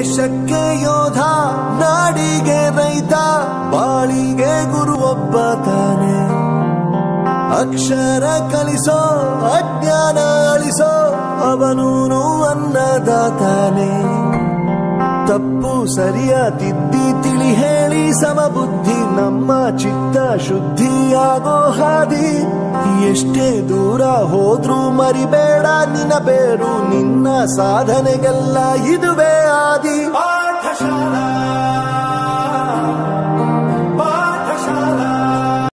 ದೇಶಕ್ಕೆ ಯೋಧ, ನಾಡಿಗೆ ರೈತ, ಬಾಳಿಗೆ ಗುರು ಒಬ್ಬ ತಾನೆ. ಅಕ್ಷರ ಕಲಿಸೋ, ಅಜ್ಞಾನ ಅಳಿಸೋ, ಅವನೂನು ಅನ್ನದಾತಾನೆ. ತಪ್ಪು ಸರಿಯ ತಿದ್ದಿ ತಿಳಿ ಹೇಳಿ ಸಮಬುದ್ಧಿ ನಮ್ಮ ಚಿತ್ತ ಶುದ್ಧಿಯಾಗೋ ಹಾದಿ. ಎಷ್ಟೇ ದೂರ ಹೋದ್ರೂ ಮರಿಬೇಡ ನಿನ್ನ ಬೇರು, ನಿನ್ನ ಸಾಧನೆಗೆಲ್ಲ ಇದುವೇ ಆದಿ. ಪಾಠಶಾಲಾ